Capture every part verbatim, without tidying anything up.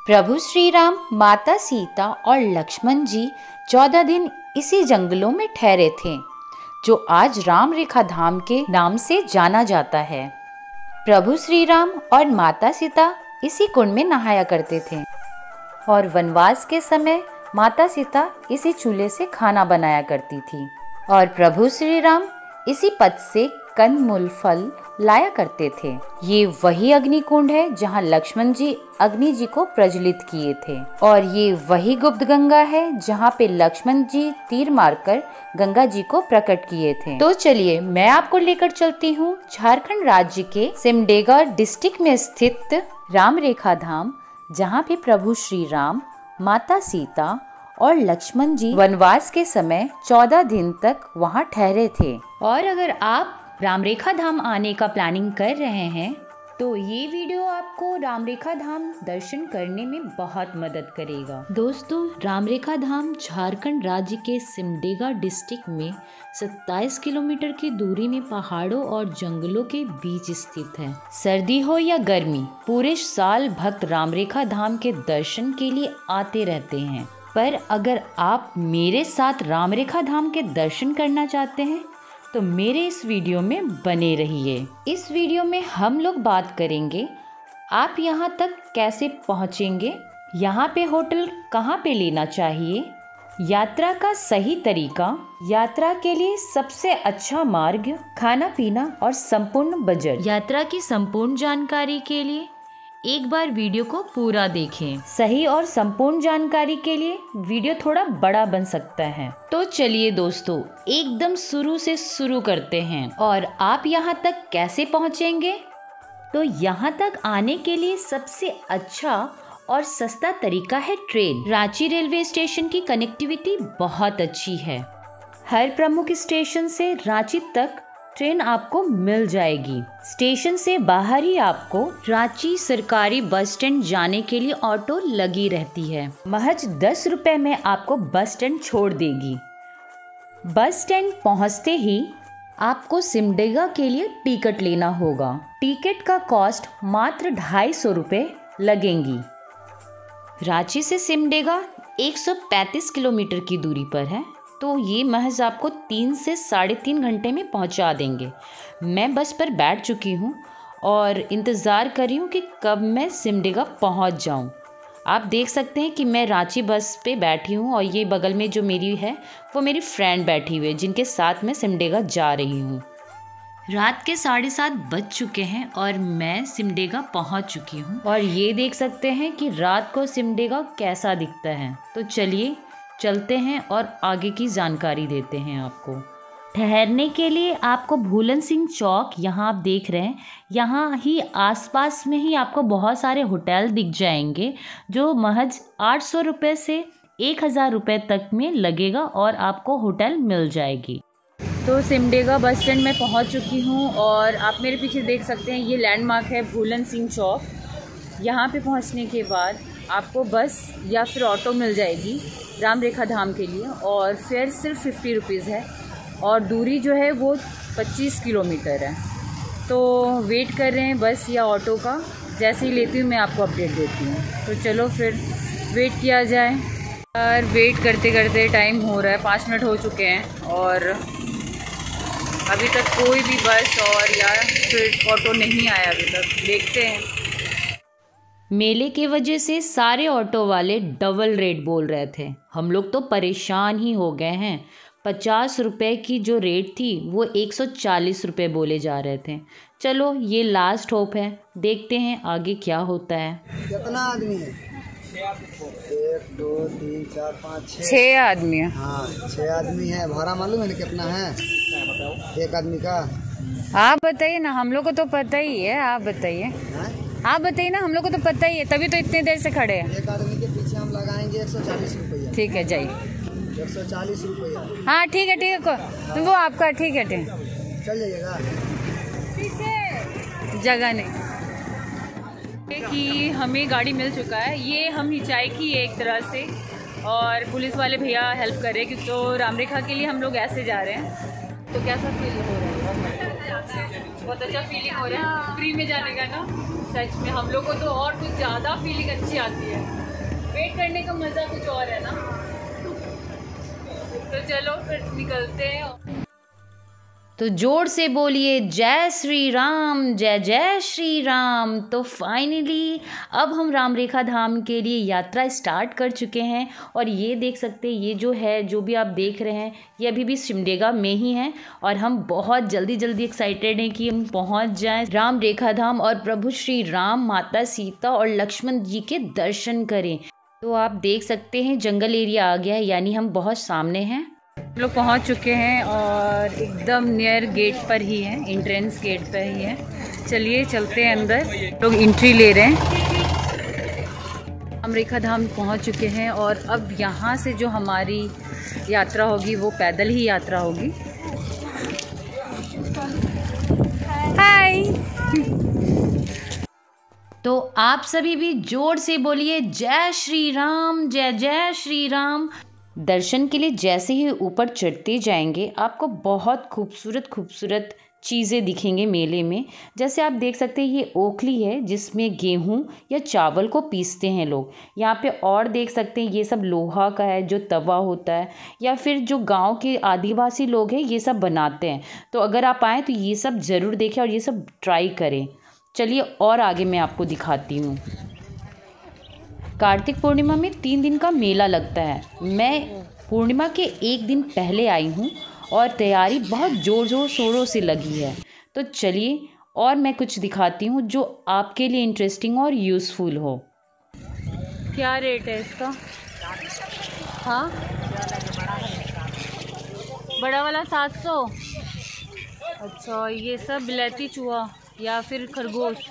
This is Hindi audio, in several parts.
प्रभु श्री राम, माता सीता और लक्ष्मण जी चौदह दिन इसी जंगलों में ठहरे थे, जो आज राम रेखा धाम के नाम से जाना जाता है। प्रभु श्री राम और माता सीता इसी कुंड में नहाया करते थे और वनवास के समय माता सीता इसी चूल्हे से खाना बनाया करती थी और प्रभु श्री राम इसी पथ से कंद मूल फल लाया करते थे। ये वही अग्नि कुंड है जहाँ लक्ष्मण जी अग्नि जी को प्रज्वलित किए थे और ये वही गुप्त गंगा है जहाँ पे लक्ष्मण जी तीर मारकर गंगा जी को प्रकट किए थे। तो चलिए मैं आपको लेकर चलती हूँ झारखंड राज्य के सिमडेगा डिस्ट्रिक्ट में स्थित राम रेखा धाम, जहाँ पे प्रभु श्री राम, माता सीता और लक्ष्मण जी वनवास के समय चौदह दिन तक वहाँ ठहरे थे। और अगर आप राम रेखा धाम आने का प्लानिंग कर रहे हैं तो ये वीडियो आपको राम रेखा धाम दर्शन करने में बहुत मदद करेगा। दोस्तों, राम रेखा धाम झारखंड राज्य के सिमडेगा डिस्ट्रिक्ट में सत्ताईस किलोमीटर की दूरी में पहाड़ों और जंगलों के बीच स्थित है। सर्दी हो या गर्मी, पूरे साल भक्त राम रेखा धाम के दर्शन के लिए आते रहते हैं। पर अगर आप मेरे साथ राम रेखा धाम के दर्शन करना चाहते हैं तो मेरे इस वीडियो में बने रहिए। इस वीडियो में हम लोग बात करेंगे आप यहाँ तक कैसे पहुँचेंगे, यहाँ पे होटल कहाँ पे लेना चाहिए, यात्रा का सही तरीका, यात्रा के लिए सबसे अच्छा मार्ग, खाना पीना और संपूर्ण बजट। यात्रा की संपूर्ण जानकारी के लिए एक बार वीडियो को पूरा देखें। सही और संपूर्ण जानकारी के लिए वीडियो थोड़ा बड़ा बन सकता है। तो चलिए दोस्तों, एकदम शुरू से शुरू करते हैं। और आप यहाँ तक कैसे पहुँचेंगे? तो यहाँ तक आने के लिए सबसे अच्छा और सस्ता तरीका है ट्रेन। रांची रेलवे स्टेशन की कनेक्टिविटी बहुत अच्छी है। हर प्रमुख स्टेशन से रांची तक ट्रेन आपको मिल जाएगी। स्टेशन से बाहर ही आपको रांची सरकारी बस स्टैंड जाने के लिए ऑटो लगी रहती है। महज दस रुपए में आपको बस स्टैंड छोड़ देगी। बस स्टैंड पहुंचते ही आपको सिमडेगा के लिए टिकट लेना होगा। टिकट का कॉस्ट मात्र ढाई सौ रुपये लगेंगी। रांची से सिमडेगा एक सौ पैंतीस किलोमीटर की दूरी पर है, तो ये महज आपको तीन से साढ़े तीन घंटे में पहुंचा देंगे। मैं बस पर बैठ चुकी हूं और इंतज़ार कर रही हूं कि कब मैं सिमडेगा पहुंच जाऊं। आप देख सकते हैं कि मैं रांची बस पे बैठी हूं और ये बगल में जो मेरी है वो मेरी फ्रेंड बैठी हुई है, जिनके साथ मैं सिमडेगा जा रही हूं। रात के साढ़े सात बज चुके हैं और मैं सिमडेगा पहुंच चुकी हूं और ये देख सकते हैं कि रात को सिमडेगा कैसा दिखता है। तो चलिए चलते हैं और आगे की जानकारी देते हैं आपको। ठहरने के लिए आपको भूलन सिंह चौक, यहाँ आप देख रहे हैं, यहाँ ही आसपास में ही आपको बहुत सारे होटल दिख जाएंगे जो महज आठ सौ रुपये से एक हज़ार रुपये तक में लगेगा और आपको होटल मिल जाएगी। तो सिमडेगा बस स्टैंड में पहुँच चुकी हूँ और आप मेरे पीछे देख सकते हैं ये लैंडमार्क है भूलन सिंह चौक। यहाँ पे पहुँचने के बाद आपको बस या फिर ऑटो मिल जाएगी राम रेखा धाम के लिए और फेयर सिर्फ फिफ्टी रुपीज़ है और दूरी जो है वो पच्चीस किलोमीटर है। तो वेट कर रहे हैं बस या ऑटो का, जैसे ही लेती हूँ मैं आपको अपडेट देती हूँ। तो चलो फिर वेट किया जाए। और वेट करते करते टाइम हो रहा है, पाँच मिनट हो चुके हैं और अभी तक कोई भी बस और या फिर ऑटो नहीं आया अभी तक। देखते हैं। मेले के वजह से सारे ऑटो वाले डबल रेट बोल रहे थे। हम लोग तो परेशान ही हो गए हैं। पचास रुपए की जो रेट थी वो एक सौ चालीस रुपये बोले जा रहे थे। चलो ये लास्ट होप है, देखते हैं आगे क्या होता है। कितना आदमी है? एक दो तीन चार पाँच छः छः आदमी है। हाँ, छः आदमी है। भाड़ा मालूम है ना कितना है एक आदमी का? आप बताइए ना, हम लोग को तो पता ही है। आप बताइए आप बताइए ना, हम लोग को तो पता ही है, तभी तो इतने देर से खड़े हैं। एक आदमी के पीछे हम लगाएंगे एक सौ चालीस रुपया। ठीक है, जाइए। एक सौ चालीस रुपया। हाँ ठीक है ठीक है, वो आपका ठीक है ठीक चल जाइएगा। जगह नहीं कि हमें गाड़ी मिल चुका है। ये हम हिचाई की एक तरह से और पुलिस वाले भैया हेल्प कर रहे हैं, तो राम रेखा के लिए हम लोग ऐसे जा रहे हैं। तो कैसा फील हो रहा है? बहुत अच्छा फीलिंग हो रहा है फ्री में जाने का ना। सच में हम लोग को तो और कुछ ज़्यादा फीलिंग अच्छी आती है। वेट करने का मज़ा कुछ और है ना। तो चलो फिर निकलते हैं। तो जोर से बोलिए जय श्री राम, जय जय श्री राम। तो फाइनली अब हम राम रेखा धाम के लिए यात्रा स्टार्ट कर चुके हैं। और ये देख सकते हैं, ये जो है, जो भी आप देख रहे हैं, ये अभी भी सिमडेगा में ही है। और हम बहुत जल्दी जल्दी एक्साइटेड हैं कि हम पहुंच जाएं राम रेखा धाम और प्रभु श्री राम, माता सीता और लक्ष्मण जी के दर्शन करें। तो आप देख सकते हैं जंगल एरिया आ गया है, यानी हम बहुत सामने हैं। लोग पहुंच चुके हैं और एकदम नियर गेट पर ही है, एंट्रेंस गेट पर ही है। चलिए चलते हैं अंदर। लोग एंट्री ले रहे हैं। राम रेखा धाम पहुंच चुके हैं और अब यहाँ से जो हमारी यात्रा होगी वो पैदल ही यात्रा होगी। हाय। तो आप सभी भी जोर से बोलिए जय श्री राम, जय जय श्री राम। दर्शन के लिए जैसे ही ऊपर चढ़ते जाएंगे आपको बहुत खूबसूरत खूबसूरत चीज़ें दिखेंगे मेले में। जैसे आप देख सकते हैं ये ओखली है जिसमें गेहूं या चावल को पीसते हैं लोग। यहाँ पे और देख सकते हैं ये सब लोहा का है जो तवा होता है, या फिर जो गांव के आदिवासी लोग हैं ये सब बनाते हैं। तो अगर आप आएँ तो ये सब ज़रूर देखें और ये सब ट्राई करें। चलिए और आगे मैं आपको दिखाती हूँ। कार्तिक पूर्णिमा में तीन दिन का मेला लगता है। मैं पूर्णिमा के एक दिन पहले आई हूँ और तैयारी बहुत ज़ोर ज़ोर शोरों से लगी है। तो चलिए और मैं कुछ दिखाती हूँ जो आपके लिए इंटरेस्टिंग और यूज़फुल हो। क्या रेट है इसका? हाँ, बड़ा वाला सात सौ। अच्छा, ये सब बिलायती चूहा या फिर खरगोश?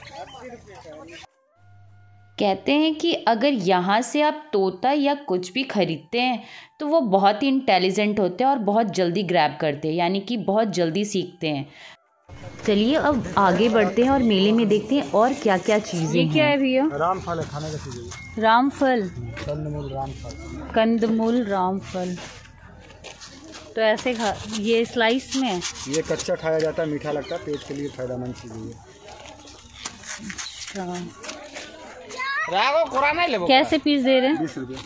कहते हैं कि अगर यहाँ से आप तोता या कुछ भी खरीदते हैं तो वो बहुत ही इंटेलिजेंट होते हैं और बहुत जल्दी ग्रैब करते हैं, यानी कि बहुत जल्दी सीखते हैं। चलिए अब आगे बढ़ते हैं और मेले में देखते हैं और क्या क्या चीज़ें हैं। क्या है भैया? रामफल है, खाने का चीज़ है। रामफल, कंदमूल रामफल। कंदमूल रामफल। तो ऐसे खा, ये स्लाइस में है? ये कच्चा खाया जाता है, मीठा लगता है, पेट के लिए फायदेमंद चीज़ है। अच्छा, कैसे पीस दे रहे हैं? बीस रुपये।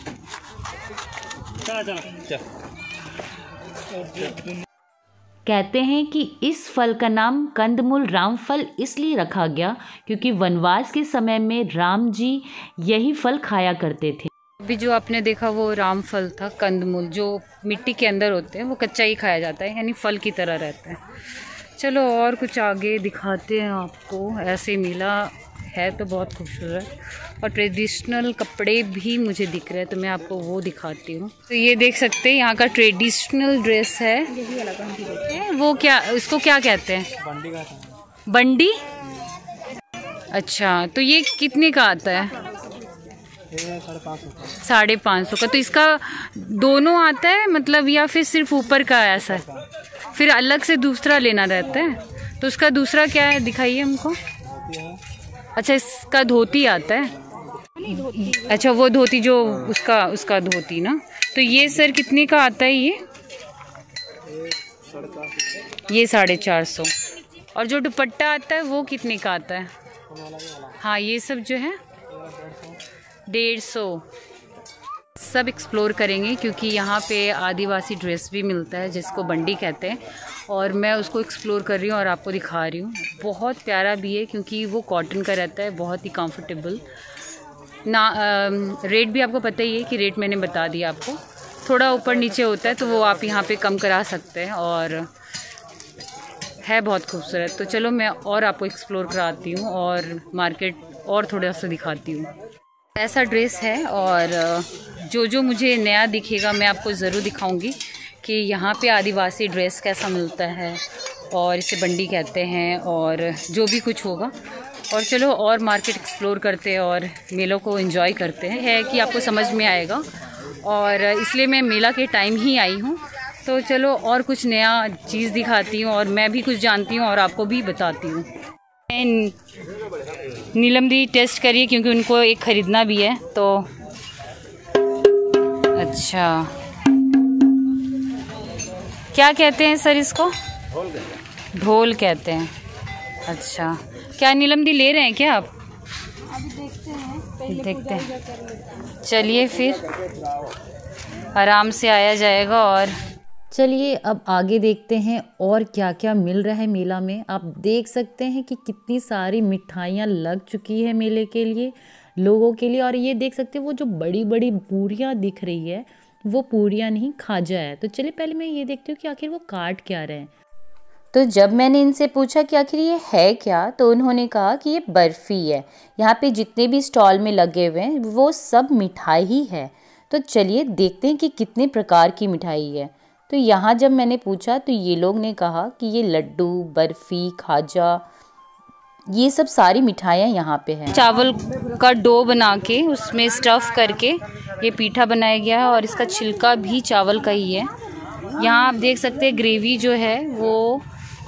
कहते हैं कि इस फल का नाम कंदमूल रामफल इसलिए रखा गया क्योंकि वनवास के समय में राम जी यही फल खाया करते थे। अभी जो आपने देखा वो रामफल था, कंदमूल जो मिट्टी के अंदर होते हैं वो कच्चा ही खाया जाता है, यानी फल की तरह रहता है। चलो और कुछ आगे दिखाते हैं आपको। ऐसे मेला है तो बहुत खूबसूरत और ट्रेडिशनल कपड़े भी मुझे दिख रहे हैं, तो मैं आपको वो दिखाती हूँ। तो ये देख सकते हैं यहाँ का ट्रेडिशनल ड्रेस है। वो क्या, इसको क्या कहते हैं? बंडी का। बंडी? अच्छा, तो ये कितने का आता है? साढ़े पाँच सौ का। तो इसका दोनों आता है मतलब, या फिर सिर्फ ऊपर का ऐसा है? फिर अलग से दूसरा लेना रहता है। तो उसका दूसरा क्या है, दिखाइए हमको। अच्छा, इसका धोती आता है। अच्छा, वो धोती जो उसका उसका धोती ना। तो ये सर कितने का आता है? ये ये साढ़े चार सौ। और जो दुपट्टा आता है वो कितने का आता है? हाँ, ये सब जो है डेढ़ सौ। सब एक्सप्लोर करेंगे क्योंकि यहाँ पे आदिवासी ड्रेस भी मिलता है जिसको बंडी कहते हैं, और मैं उसको एक्सप्लोर कर रही हूँ और आपको दिखा रही हूँ। बहुत प्यारा भी है क्योंकि वो कॉटन का रहता है, बहुत ही कंफर्टेबल ना। आ, रेट भी आपको पता ही है कि रेट मैंने बता दिया आपको। थोड़ा ऊपर नीचे होता है तो वो आप यहाँ पे कम करा सकते हैं, और है बहुत खूबसूरत। तो चलो मैं और आपको एक्सप्लोर कराती हूँ और मार्केट और थोड़ा सा दिखाती हूँ। ऐसा ड्रेस है और जो जो मुझे नया दिखेगा मैं आपको ज़रूर दिखाऊंगी कि यहाँ पे आदिवासी ड्रेस कैसा मिलता है, और इसे बंडी कहते हैं, और जो भी कुछ होगा। और चलो और मार्केट एक्सप्लोर करते हैं और मेलों को एंजॉय करते हैं। है कि आपको समझ में आएगा, और इसलिए मैं मेला के टाइम ही आई हूँ। तो चलो और कुछ नया चीज़ दिखाती हूँ, और मैं भी कुछ जानती हूँ और आपको भी बताती हूँ। नीलम दी टेस्ट करिए क्योंकि उनको एक ख़रीदना भी है। तो अच्छा, क्या कहते हैं सर इसको? ढोल कहते हैं। ढोल कहते हैं। अच्छा, क्या नीलम दी ले रहे हैं क्या आप? अभी देखते हैं, पहले देखते पूजा हैं। कर लेते हैं। चलिए फिर आराम से आया जाएगा। और चलिए अब आगे देखते हैं और क्या क्या मिल रहा है मेला में। आप देख सकते हैं कि कितनी सारी मिठाइयाँ लग चुकी है मेले के लिए, लोगों के लिए। और ये देख सकते हैं वो जो बड़ी बड़ी पूरियाँ दिख रही है वो पूरियाँ नहीं, खाजा है। तो चलिए पहले मैं ये देखती हूँ कि आखिर वो काट क्या रहे हैं। तो जब मैंने इनसे पूछा कि आखिर ये है क्या, तो उन्होंने कहा कि ये बर्फ़ी है। यहाँ पे जितने भी स्टॉल में लगे हुए हैं वो सब मिठाई ही है। तो चलिए देखते हैं कि कितने प्रकार की मिठाई है। तो यहाँ जब मैंने पूछा तो ये लोग ने कहा कि ये लड्डू, बर्फ़ी, खाजा, ये सब सारी मिठाइयाँ यहाँ पे हैं। चावल का डो बना के उसमें स्टफ़ करके ये पीठा बनाया गया है और इसका छिलका भी चावल का ही है। यहाँ आप देख सकते हैं ग्रेवी जो है वो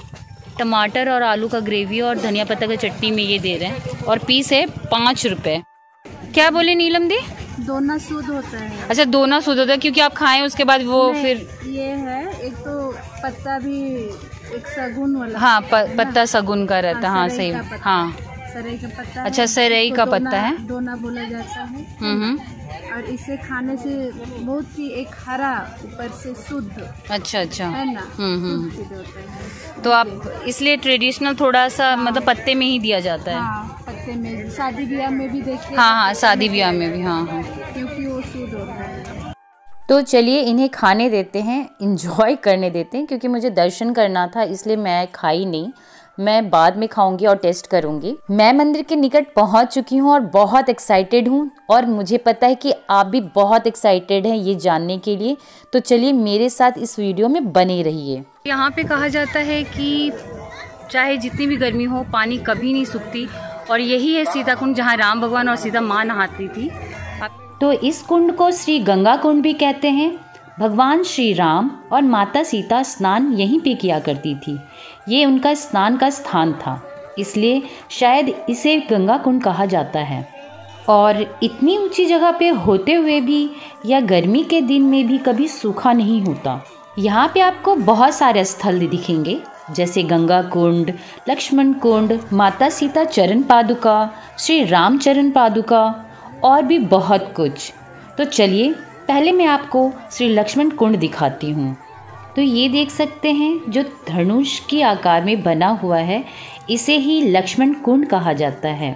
टमाटर और आलू का ग्रेवी और धनिया पत्ता की चटनी में ये दे रहे हैं। और पीस है पाँच रुपये। क्या बोले नीलम दी? दोना शुद्ध होता है। अच्छा, दोना शुद्ध होता है क्योंकि आप खाएं उसके बाद वो नहीं, फिर ये है एक तो पत्ता भी एक सगुन वाला। हाँ, प, पत्ता सगुन का रहता है। हाँ सही, हाँ सरई का पत्ता। अच्छा, सरई का पत्ता है। दोना बोला जाता है। हम्म। और इसे खाने से बहुत ही एक हरा, ऊपर से शुद्ध। अच्छा अच्छा, है ना। हम्म हम्म। शुद्ध होता है। तो आप इसलिए ट्रेडिशनल थोड़ा सा मतलब पत्ते में ही दिया जाता है। हाँ, पत्ते में शादी ब्याह में भी देखते हैं। हाँ हाँ, शादी ब्याह में भी। हाँ हाँ, क्योंकि वो शुद्ध होता है। तो चलिए इन्हें खाने देते हैं, इंजॉय करने देते हैं, क्योंकि मुझे दर्शन करना था इसलिए मैं खाई नहीं। मैं बाद में खाऊंगी और टेस्ट करूंगी। मैं मंदिर के निकट पहुंच चुकी हूं और बहुत एक्साइटेड हूं और मुझे पता है कि आप भी बहुत एक्साइटेड हैं ये जानने के लिए। तो चलिए मेरे साथ इस वीडियो में बने रहिए। यहाँ पे कहा जाता है कि चाहे जितनी भी गर्मी हो पानी कभी नहीं सूखती, और यही है सीता कुंड जहाँ राम भगवान और सीता माँ नहाती थी। तो इस कुंड को श्री गंगा कुंड भी कहते हैं। भगवान श्री राम और माता सीता स्नान यहीं पे किया करती थी। ये उनका स्नान का स्थान था, इसलिए शायद इसे गंगा कुंड कहा जाता है। और इतनी ऊंची जगह पे होते हुए भी या गर्मी के दिन में भी कभी सूखा नहीं होता। यहाँ पे आपको बहुत सारे स्थल दिखेंगे, जैसे गंगा कुंड, लक्ष्मण कुंड, माता सीता चरण पादुका, श्री राम चरण पादुका और भी बहुत कुछ। तो चलिए पहले मैं आपको श्री लक्ष्मण कुंड दिखाती हूँ। तो ये देख सकते हैं जो धनुष के आकार में बना हुआ है, इसे ही लक्ष्मण कुंड कहा जाता है।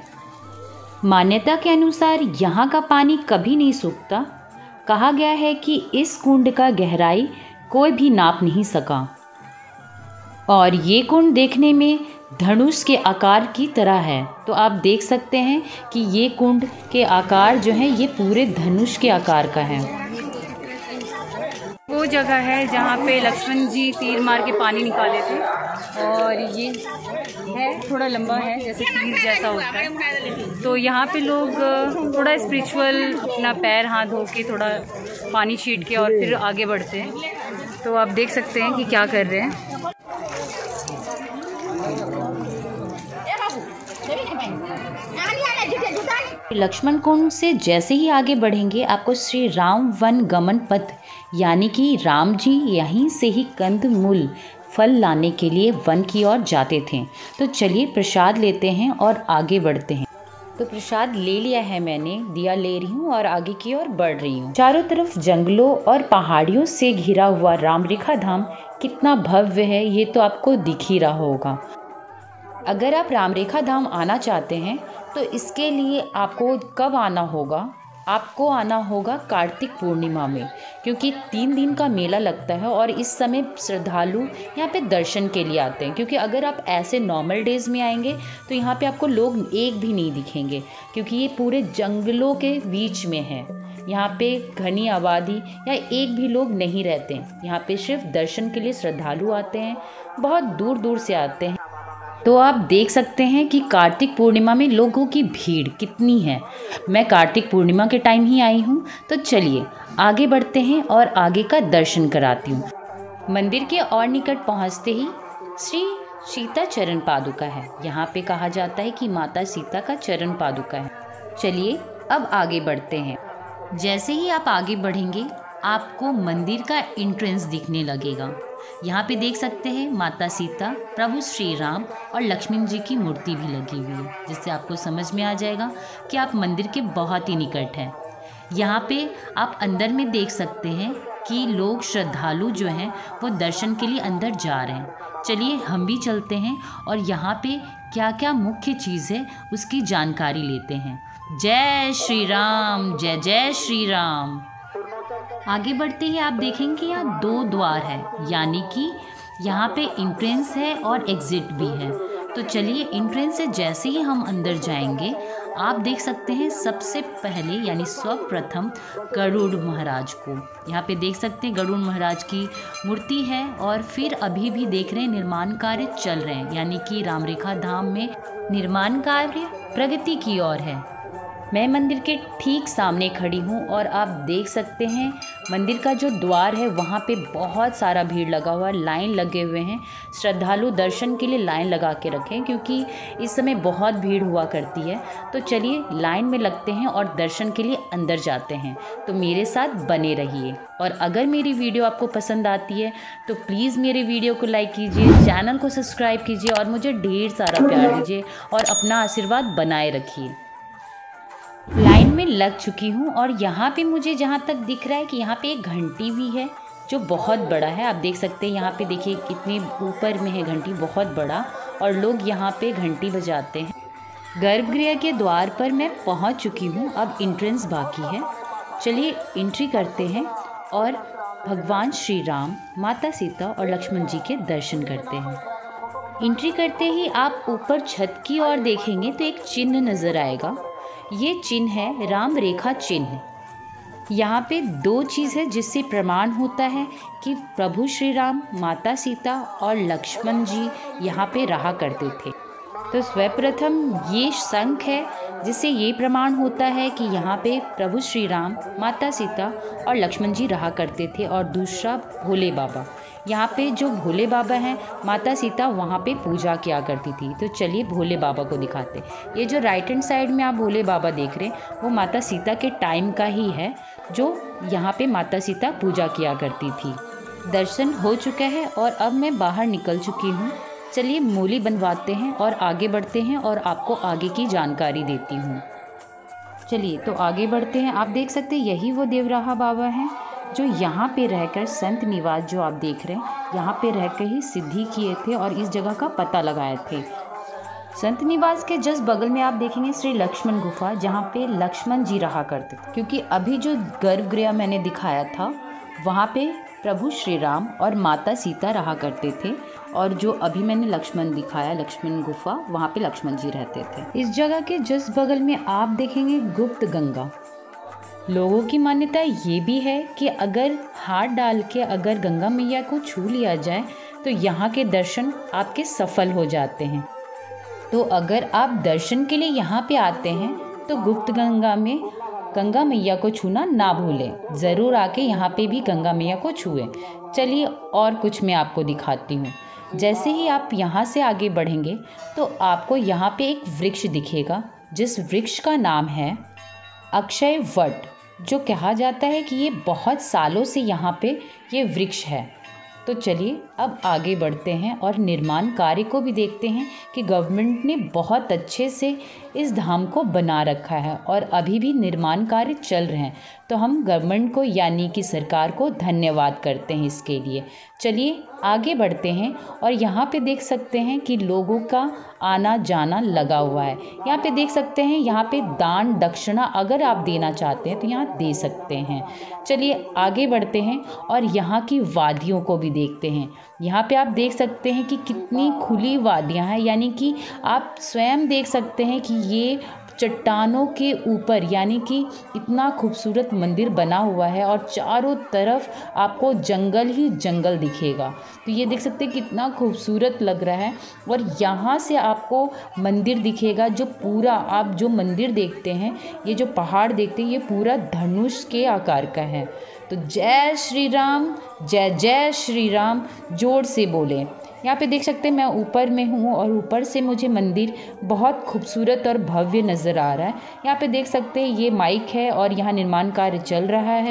मान्यता के अनुसार यहाँ का पानी कभी नहीं सूखता। कहा गया है कि इस कुंड का गहराई कोई भी नाप नहीं सका। और ये कुंड देखने में धनुष के आकार की तरह है। तो आप देख सकते हैं कि ये कुंड के आकार जो है ये पूरे धनुष के आकार का है। वो जगह है जहाँ पे लक्ष्मण जी तीर मार के पानी निकाले थे, और ये है थोड़ा लंबा है जैसे तीर जैसा होता है। तो यहाँ पे लोग थोड़ा स्पिरिचुअल अपना पैर हाथ धो के थोड़ा पानी छीट के और फिर आगे बढ़ते हैं। तो आप देख सकते हैं कि क्या कर रहे हैं। लक्ष्मण कुंड से जैसे ही आगे बढ़ेंगे आपको श्री राम वन गमन पथ, यानी कि राम जी यहीं से ही कंद मूल फल लाने के लिए वन की ओर जाते थे। तो चलिए प्रसाद लेते हैं और आगे बढ़ते हैं। तो प्रसाद ले लिया है मैंने, दिया ले रही हूँ और आगे की ओर बढ़ रही हूँ। चारों तरफ जंगलों और पहाड़ियों से घिरा हुआ राम रेखा धाम कितना भव्य है ये तो आपको दिख ही रहा होगा। अगर आप राम रेखा धाम आना चाहते हैं तो इसके लिए आपको कब आना होगा? आपको आना होगा कार्तिक पूर्णिमा में, क्योंकि तीन दिन का मेला लगता है और इस समय श्रद्धालु यहाँ पे दर्शन के लिए आते हैं। क्योंकि अगर आप ऐसे नॉर्मल डेज़ में आएंगे तो यहाँ पे आपको लोग एक भी नहीं दिखेंगे, क्योंकि ये पूरे जंगलों के बीच में है। यहाँ पे घनी आबादी या एक भी लोग नहीं रहते। यहाँ पे सिर्फ दर्शन के लिए श्रद्धालु आते हैं, बहुत दूर दूर से आते हैं। तो आप देख सकते हैं कि कार्तिक पूर्णिमा में लोगों की भीड़ कितनी है। मैं कार्तिक पूर्णिमा के टाइम ही आई हूँ। तो चलिए आगे बढ़ते हैं और आगे का दर्शन कराती हूँ। मंदिर के और निकट पहुँचते ही श्री सीता चरण पादुका है। यहाँ पे कहा जाता है कि माता सीता का चरण पादुका है। चलिए अब आगे बढ़ते हैं। जैसे ही आप आगे बढ़ेंगे आपको मंदिर का एंट्रेंस दिखने लगेगा। यहाँ पे देख सकते हैं माता सीता, प्रभु श्री राम और लक्ष्मण जी की मूर्ति भी लगी हुई है, जिससे आपको समझ में आ जाएगा कि आप मंदिर के बहुत ही निकट हैं। यहाँ पे आप अंदर में देख सकते हैं कि लोग श्रद्धालु जो हैं वो दर्शन के लिए अंदर जा रहे हैं। चलिए हम भी चलते हैं और यहाँ पे क्या क्या मुख्य चीज़ है उसकी जानकारी लेते हैं। जय श्री राम, जय जय श्री राम। आगे बढ़ते ही आप देखेंगे कि यहाँ दो द्वार है, यानी कि यहाँ पे एंट्रेंस है और एग्ज़िट भी है। तो चलिए एंट्रेंस से जैसे ही हम अंदर जाएंगे आप देख सकते हैं सबसे पहले यानी सर्वप्रथम गरुड़ महाराज को। यहाँ पे देख सकते हैं गरुड़ महाराज की मूर्ति है और फिर अभी भी देख रहे हैं निर्माण कार्य चल रहे हैं, यानी कि राम रेखा धाम में निर्माण कार्य प्रगति की ओर है। मैं मंदिर के ठीक सामने खड़ी हूँ और आप देख सकते हैं मंदिर का जो द्वार है वहाँ पे बहुत सारा भीड़ लगा हुआ है, लाइन लगे हुए हैं। श्रद्धालु दर्शन के लिए लाइन लगा के रखें क्योंकि इस समय बहुत भीड़ हुआ करती है। तो चलिए लाइन में लगते हैं और दर्शन के लिए अंदर जाते हैं। तो मेरे साथ बने रहिए और अगर मेरी वीडियो आपको पसंद आती है तो प्लीज़ मेरे वीडियो को लाइक कीजिए, चैनल को सब्सक्राइब कीजिए और मुझे ढेर सारा प्यार दीजिए और अपना आशीर्वाद बनाए रखिए। लाइन में लग चुकी हूँ और यहाँ पे मुझे जहाँ तक दिख रहा है कि यहाँ पे एक घंटी भी है जो बहुत बड़ा है। आप देख सकते हैं यहाँ पे देखिए कितने ऊपर में है घंटी, बहुत बड़ा, और लोग यहाँ पे घंटी बजाते हैं। गर्भगृह के द्वार पर मैं पहुँच चुकी हूँ, अब एंट्रेंस बाकी है। चलिए एंट्री करते हैं और भगवान श्री राम, माता सीता और लक्ष्मण जी के दर्शन करते हैं। एंट्री करते ही आप ऊपर छत की ओर देखेंगे तो एक चिन्ह नज़र आएगा। ये चिन्ह है राम रेखा चिन्ह। यहाँ पे दो चीज़ है जिससे प्रमाण होता है कि प्रभु श्री राम, माता सीता और लक्ष्मण जी यहाँ पे रहा करते थे। तो सर्वप्रथम ये शंख है जिससे ये प्रमाण होता है कि यहाँ पे प्रभु श्री राम, माता सीता और लक्ष्मण जी रहा करते थे। और दूसरा भोले बाबा, यहाँ पे जो भोले बाबा हैं माता सीता वहाँ पे पूजा किया करती थी। तो चलिए भोले बाबा को दिखाते। ये जो राइट हैंड साइड में आप भोले बाबा देख रहे हैं वो माता सीता के टाइम का ही है, जो यहाँ पे माता सीता पूजा किया करती थी। दर्शन हो चुका है और अब मैं बाहर निकल चुकी हूँ। चलिए मूली बनवाते हैं और आगे बढ़ते हैं और आपको आगे की जानकारी देती हूँ। चलिए तो आगे बढ़ते हैं। आप देख सकते हैं यही वो देवराहा बाबा हैं जो यहाँ पे रहकर संत निवास जो आप देख रहे हैं यहाँ पे रहकर ही सिद्धि किए थे और इस जगह का पता लगाए थे। संत निवास के जस्ट बगल में आप देखेंगे श्री लक्ष्मण गुफा, जहाँ पे लक्ष्मण जी रहा करते थे। क्योंकि अभी जो गर्भगृह मैंने दिखाया था वहाँ पे प्रभु श्री राम और माता सीता रहा करते थे और जो अभी मैंने लक्ष्मण दिखाया, लक्ष्मण गुफा, वहाँ पे लक्ष्मण जी रहते थे। इस जगह के जस्ट बगल में आप देखेंगे गुप्त गंगा। लोगों की मान्यता ये भी है कि अगर हाथ डाल के अगर गंगा मैया को छू लिया जाए तो यहाँ के दर्शन आपके सफल हो जाते हैं। तो अगर आप दर्शन के लिए यहाँ पे आते हैं तो गुप्त गंगा में गंगा मैया को छूना ना भूलें। ज़रूर आके यहाँ पे भी गंगा मैया को छुएं। चलिए और कुछ मैं आपको दिखाती हूँ। जैसे ही आप यहाँ से आगे बढ़ेंगे तो आपको यहाँ पे एक वृक्ष दिखेगा जिस वृक्ष का नाम है अक्षय वट, जो कहा जाता है कि ये बहुत सालों से यहाँ पे ये वृक्ष है। तो चलिए अब आगे बढ़ते हैं और निर्माण कार्य को भी देखते हैं कि गवर्नमेंट ने बहुत अच्छे से इस धाम को बना रखा है और अभी भी निर्माण कार्य चल रहे हैं। तो हम गवर्नमेंट को यानी कि सरकार को धन्यवाद करते हैं इसके लिए। चलिए आगे बढ़ते हैं और यहाँ पे देख सकते हैं कि लोगों का आना जाना लगा हुआ है। यहाँ पे देख सकते हैं यहाँ पे दान दक्षिणा अगर आप देना चाहते हैं तो यहाँ दे सकते हैं। चलिए आगे बढ़ते हैं और यहाँ की वादियों को भी देखते हैं। यहाँ पे आप देख सकते हैं कि कितनी खुली वादियाँ हैं, यानी कि आप स्वयं देख सकते हैं कि ये चट्टानों के ऊपर यानी कि इतना खूबसूरत मंदिर बना हुआ है और चारों तरफ आपको जंगल ही जंगल दिखेगा। तो ये देख सकते हैं कितना खूबसूरत लग रहा है और यहाँ से आपको मंदिर दिखेगा जो पूरा, आप जो मंदिर देखते हैं, ये जो पहाड़ देखते हैं, ये पूरा धनुष के आकार का है। तो जय श्री राम, जय जय श्री राम जोर से बोले। यहाँ पे देख सकते हैं मैं ऊपर में हूँ और ऊपर से मुझे मंदिर बहुत खूबसूरत और भव्य नज़र आ रहा है। यहाँ पे देख सकते हैं ये माइक है और यहाँ निर्माण कार्य चल रहा है।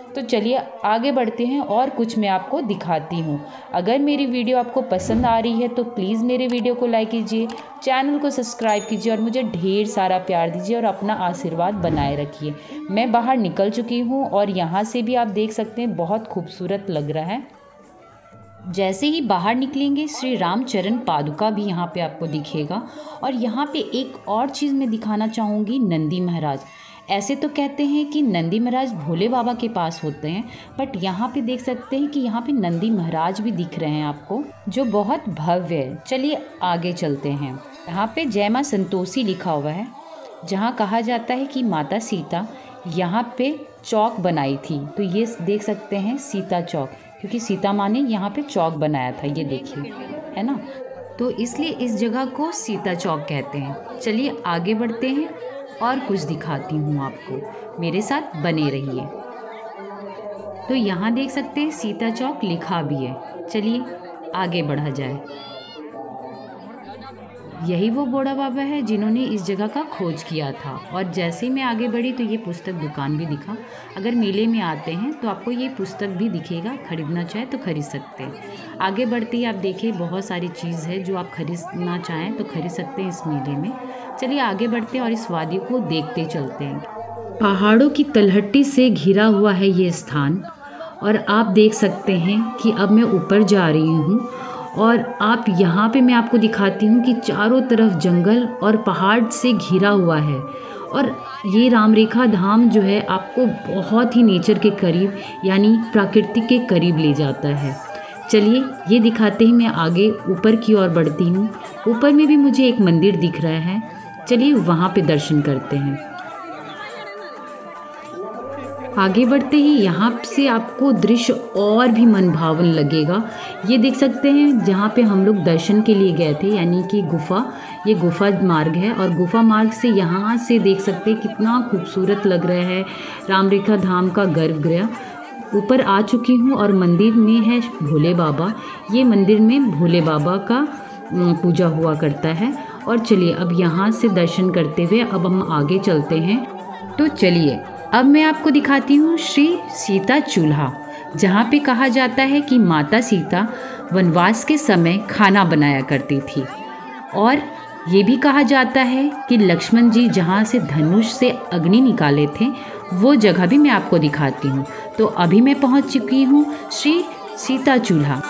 तो चलिए आगे बढ़ते हैं और कुछ मैं आपको दिखाती हूँ। अगर मेरी वीडियो आपको पसंद आ रही है तो प्लीज़ मेरे वीडियो को लाइक कीजिए, चैनल को सब्सक्राइब कीजिए और मुझे ढेर सारा प्यार दीजिए और अपना आशीर्वाद बनाए रखिए। मैं बाहर निकल चुकी हूँ और यहाँ से भी आप देख सकते हैं बहुत खूबसूरत लग रहा है। जैसे ही बाहर निकलेंगे श्री रामचरण पादुका भी यहाँ पे आपको दिखेगा। और यहाँ पे एक और चीज़ मैं दिखाना चाहूँगी, नंदी महाराज। ऐसे तो कहते हैं कि नंदी महाराज भोले बाबा के पास होते हैं, बट यहाँ पे देख सकते हैं कि यहाँ पे नंदी महाराज भी दिख रहे हैं आपको, जो बहुत भव्य है। चलिए आगे चलते हैं। यहाँ पे जय माँ संतोषी लिखा हुआ है, जहाँ कहा जाता है कि माता सीता यहाँ पे चौक बनाई थी। तो ये देख सकते हैं सीता चौक, क्योंकि सीता माँ ने यहाँ पे चौक बनाया था, ये देखिए, है ना। तो इसलिए इस जगह को सीता चौक कहते हैं। चलिए आगे बढ़ते हैं और कुछ दिखाती हूँ आपको, मेरे साथ बने रहिए। तो यहाँ देख सकते हैं सीता चौक लिखा भी है। चलिए आगे बढ़ा जाए। यही वो बूढ़ा बाबा है जिन्होंने इस जगह का खोज किया था। और जैसे ही मैं आगे बढ़ी तो ये पुस्तक दुकान भी दिखा। अगर मेले में आते हैं तो आपको ये पुस्तक भी दिखेगा, खरीदना चाहे तो खरीद सकते हैं। आगे बढ़ते ही आप देखिए बहुत सारी चीज़ है जो आप खरीदना चाहें तो खरीद सकते हैं इस मेले में। चलिए आगे बढ़ते हैं और इस वादी को देखते चलते हैं। पहाड़ों की तलहटी से घिरा हुआ है ये स्थान। और आप देख सकते हैं कि अब मैं ऊपर जा रही हूँ और आप यहाँ पे मैं आपको दिखाती हूँ कि चारों तरफ जंगल और पहाड़ से घिरा हुआ है। और ये राम रेखा धाम जो है आपको बहुत ही नेचर के करीब यानी प्रकृति के करीब ले जाता है। चलिए ये दिखाते ही मैं आगे ऊपर की ओर बढ़ती हूँ। ऊपर में भी मुझे एक मंदिर दिख रहा है, चलिए वहाँ पे दर्शन करते हैं। आगे बढ़ते ही यहाँ से आपको दृश्य और भी मनभावन लगेगा। ये देख सकते हैं जहाँ पे हम लोग दर्शन के लिए गए थे, यानी कि गुफा, ये गुफा मार्ग है। और गुफा मार्ग से यहाँ से देख सकते हैं कितना खूबसूरत लग रहा है राम रेखा धाम का गर्भगृह। ऊपर आ चुकी हूँ और मंदिर में है भोले बाबा। ये मंदिर में भोले बाबा का पूजा हुआ करता है। और चलिए अब यहाँ से दर्शन करते हुए अब हम आगे चलते हैं। तो चलिए अब मैं आपको दिखाती हूँ श्री सीता चूल्हा, जहाँ पे कहा जाता है कि माता सीता वनवास के समय खाना बनाया करती थी। और ये भी कहा जाता है कि लक्ष्मण जी जहाँ से धनुष से अग्नि निकाले थे वो जगह भी मैं आपको दिखाती हूँ। तो अभी मैं पहुँच चुकी हूँ श्री सीता चूल्हा।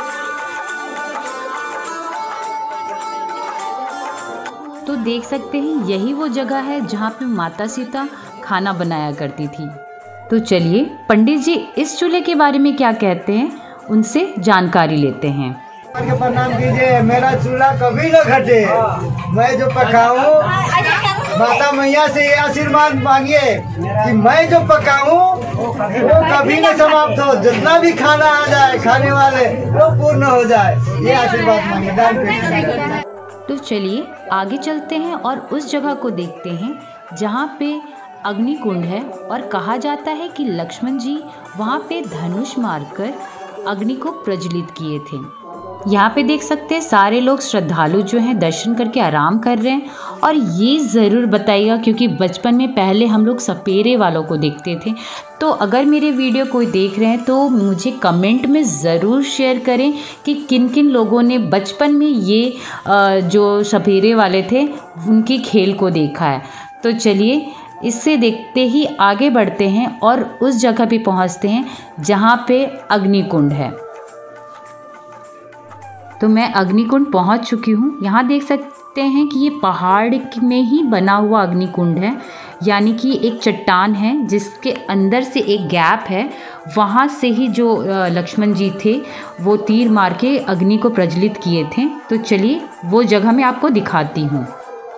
तो देख सकते हैं यही वो जगह है जहाँ पे माता सीता खाना बनाया करती थी। तो चलिए पंडित जी इस चूल्हे के बारे में क्या कहते हैं उनसे जानकारी लेते हैं। प्रणाम कीजिए, मेरा चूल्हा कभी न घटे। मैं जो पकाऊं माता मैया से ये आशीर्वाद मांगिए कि मैं जो पकाऊं वो कभी न समाप्त हो। जितना भी खाना आ जाए खाने वाले वो पूर्ण हो जाए, ये आशीर्वाद मांगिए, दान पेश। तो चलिए आगे चलते हैं और उस जगह को देखते हैं जहाँ पे अग्निकुंड है। और कहा जाता है कि लक्ष्मण जी वहाँ पे धनुष मारकर अग्नि को प्रज्वलित किए थे। यहाँ पे देख सकते हैं सारे लोग श्रद्धालु जो हैं दर्शन करके आराम कर रहे हैं। और ये ज़रूर बताइएगा क्योंकि बचपन में पहले हम लोग सपेरे वालों को देखते थे। तो अगर मेरे वीडियो कोई देख रहे हैं तो मुझे कमेंट में ज़रूर शेयर करें कि किन किन लोगों ने बचपन में ये जो सपेरे वाले थे उनकी खेल को देखा है। तो चलिए इससे देखते ही आगे बढ़ते हैं और उस जगह पे पहुंचते हैं जहां पे अग्निकुंड है। तो मैं अग्निकुंड पहुंच चुकी हूं। यहाँ देख सकते हैं कि ये पहाड़ में ही बना हुआ अग्निकुंड है, यानी कि एक चट्टान है जिसके अंदर से एक गैप है। वहाँ से ही जो लक्ष्मण जी थे वो तीर मार के अग्नि को प्रज्वलित किए थे। तो चलिए वो जगह मैं आपको दिखाती हूँ।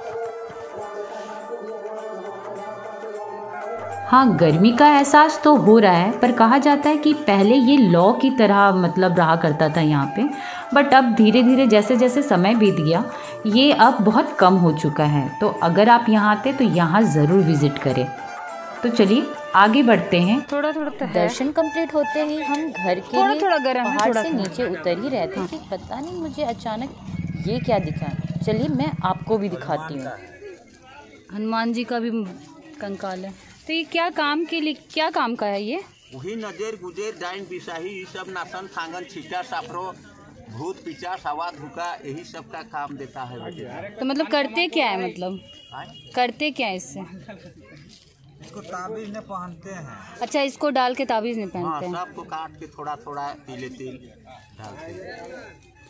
हाँ, गर्मी का एहसास तो हो रहा है, पर कहा जाता है कि पहले ये लौ की तरह मतलब रहा करता था यहाँ पे, बट अब धीरे धीरे जैसे जैसे समय बीत गया ये अब बहुत कम हो चुका है। तो अगर आप यहाँ आते तो यहाँ ज़रूर विज़िट करें। तो चलिए आगे बढ़ते हैं। थोड़ा थोड़ा तो है। दर्शन कंप्लीट होते ही हम घर के थोड़ा लिए थोड़ा गर्म है, पहाड़ थोड़ा से थोड़ा। नीचे उतर ही रहते थे। पता नहीं मुझे अचानक ये क्या दिखा। चलिए मैं आपको भी दिखाती हूँ। हनुमान जी का भी कंकाल है। तो ये क्या काम के लिए, क्या काम का है ये? वही नजर गुजर डाइन बिसाही ये सब नासन थांगन छीटा साफरो भूत पिचा सवा धुका यही सब का काम देता है बेटे। तो मतलब करते क्या है, मतलब आए? करते क्या है इससे? इसको ताबीज में पहनते हैं। अच्छा, इसको डाल के ताबीज में हाँ, पहनते हैं। सबको काट के थोड़ा थोड़ा पीले तेल डालते हैं।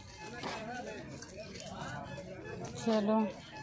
चलो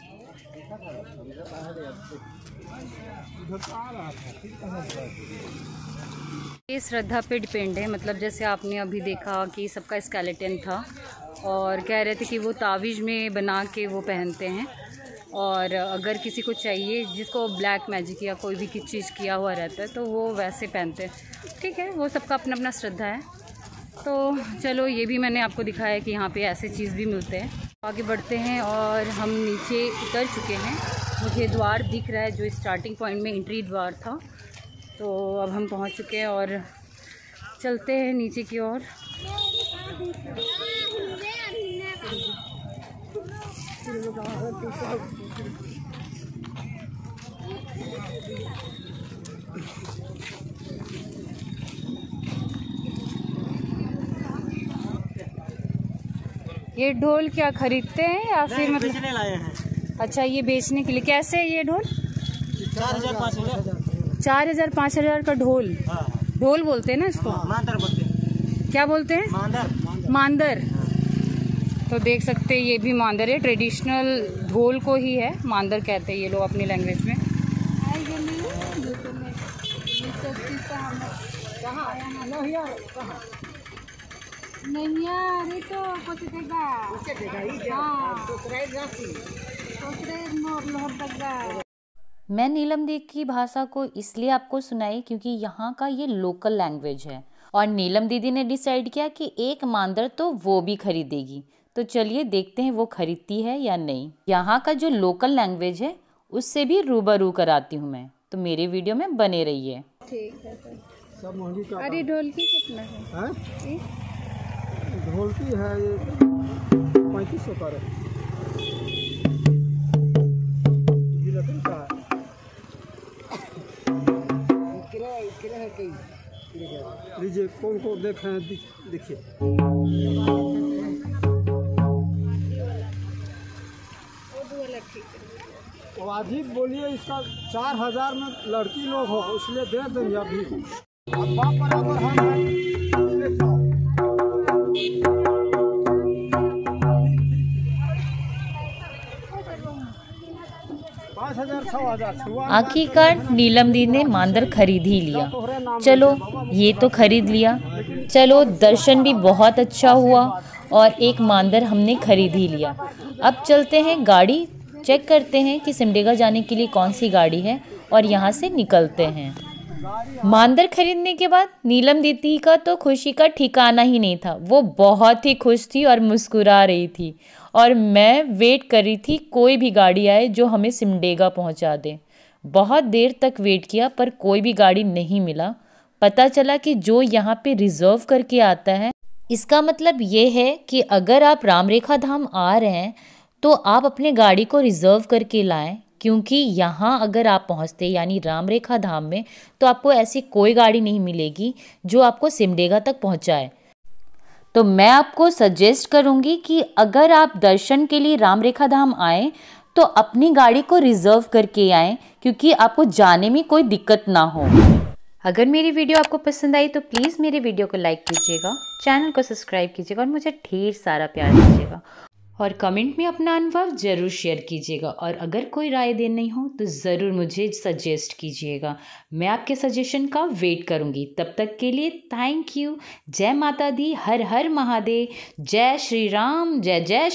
ये श्रद्धा पे डिपेंड है। मतलब जैसे आपने अभी देखा कि सबका स्केलेटन था और कह रहे थे कि वो तावीज़ में बना के वो पहनते हैं, और अगर किसी को चाहिए जिसको ब्लैक मैजिक या कोई भी किस चीज़ किया हुआ रहता है तो वो वैसे पहनते हैं। ठीक है, वो सबका अपना अपना श्रद्धा है। तो चलो ये भी मैंने आपको दिखाया कि यहाँ पे ऐसे चीज़ भी मिलते हैं। आगे बढ़ते हैं और हम नीचे उतर चुके हैं। मुझे द्वार दिख रहा है जो स्टार्टिंग पॉइंट में एंट्री द्वार था। तो अब हम पहुँच चुके हैं और चलते हैं नीचे की ओर। ये ढोल क्या खरीदते हैं या फिर मतलब बेचने लाए हैं? अच्छा, ये बेचने के लिए। कैसे है ये ढोल? चार हजार पाँच हजार चार हजार पाँच हजार का ढोल। ढोल बोलते हैं ना इसको? मांदर बोलते हैं। क्या बोलते हैं? मांदर। मांदर। तो देख सकते हैं ये भी मांदर है। ट्रेडिशनल ढोल को ही है मांदर कहते हैं ये लोग अपनी लैंग्वेज में। नहीं यार, ये तो कुछ देगा। हाँ, मैं नीलम दी की भाषा को इसलिए आपको सुनाई क्योंकि यहाँ का ये लोकल लैंग्वेज है, और नीलम दीदी ने डिसाइड किया कि एक मांदर तो वो भी खरीदेगी। तो चलिए देखते हैं वो खरीदती है या नहीं। यहाँ का जो लोकल लैंग्वेज है उससे भी रूबरू कराती हूँ मैं, तो मेरे वीडियो में बने रहिए। ठीक है सर। सब महंगी का। अरे ढोलकी कितना है? है? ढोलकी है ये पैंतीस सौ का है। लीजिए, कौन को देख रहे हैं देखिए। तो अजीब बोलिए, इसका चार हजार में लड़की लोग हो इसलिए दे देंगे अभी। अब बाप बराबर हम इसलिए जाओ। आखिरकार नीलम दी ने मांदर खरीद ही लिया। चलो ये तो खरीद लिया, चलो दर्शन भी बहुत अच्छा हुआ और एक मांदर हमने खरीद ही लिया। अब चलते हैं गाड़ी चेक करते हैं कि सिमडेगा जाने के लिए कौन सी गाड़ी है और यहाँ से निकलते हैं। मांदर खरीदने के बाद नीलम दीदी का तो खुशी का ठिकाना ही नहीं था। वो बहुत ही खुश थी और मुस्कुरा रही थी, और मैं वेट कर रही थी कोई भी गाड़ी आए जो हमें सिमडेगा पहुंचा दे। बहुत देर तक वेट किया पर कोई भी गाड़ी नहीं मिला। पता चला कि जो यहाँ पे रिजर्व करके आता है, इसका मतलब ये है कि अगर आप राम रेखा धाम आ रहे हैं तो आप अपने गाड़ी को रिजर्व करके लाएं, क्योंकि यहाँ अगर आप पहुँचते यानी राम रेखा धाम में तो आपको ऐसी कोई गाड़ी नहीं मिलेगी जो आपको सिमडेगा तक पहुँचाए। तो मैं आपको सजेस्ट करूँगी कि अगर आप दर्शन के लिए राम रेखा धाम आएँ तो अपनी गाड़ी को रिजर्व करके आएँ, क्योंकि आपको जाने में कोई दिक्कत ना हो। अगर मेरी वीडियो आपको पसंद आई तो प्लीज़ मेरे वीडियो को लाइक कीजिएगा, चैनल को सब्सक्राइब कीजिएगा और मुझे ढेर सारा प्यार दीजिएगा, और कमेंट में अपना अनुभव ज़रूर शेयर कीजिएगा। और अगर कोई राय देनी हो तो ज़रूर मुझे सजेस्ट कीजिएगा, मैं आपके सजेशन का वेट करूँगी। तब तक के लिए थैंक यू। जय माता दी, हर हर महादेव, जय श्री राम, जय जय